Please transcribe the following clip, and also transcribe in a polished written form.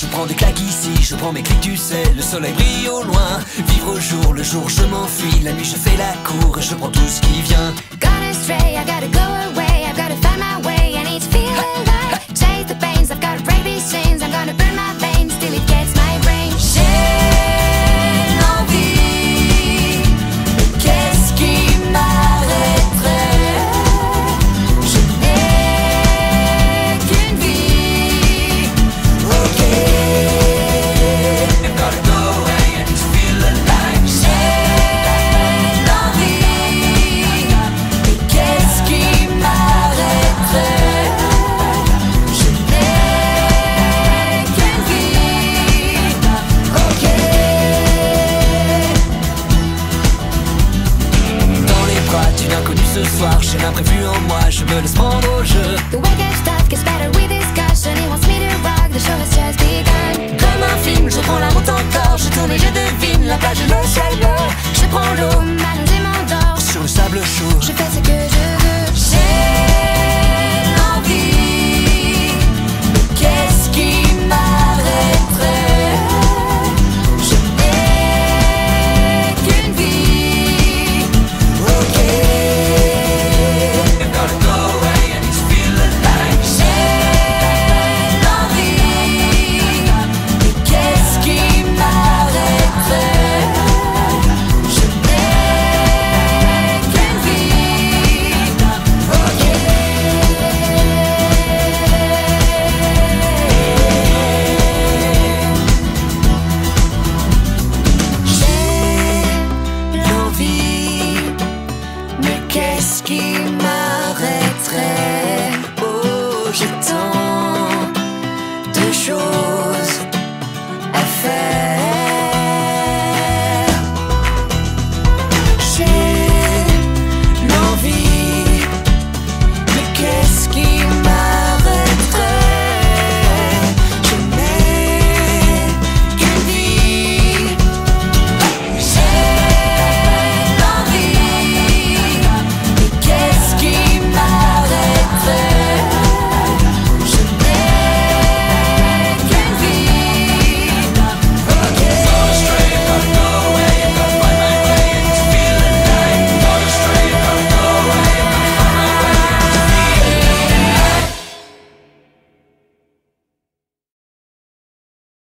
Je prends des claques ici, je prends mes clics, tu sais. Le soleil brille au loin, vivre au jour, le jour je m'enfuis. La nuit je fais la cour, je prends tout ce qui vient. Gonna stray, I gotta go away, I've gotta find my way, I need to feel alive. Chase the pains, I've gotta break these chains, I'm gonna burn my veins till it gets my brain. J'ai l'envie, mais qu'est-ce qui m'arrêterait? Je n'ai qu'une vie, ok. I've gotta go away, I need to feel alive. J'ai l'envie, mais qu'est-ce qui m'arrêterait? Je n'ai qu'une vie, ok. Dans les bras d'une inconnue ce soir, j'ai l'imprévu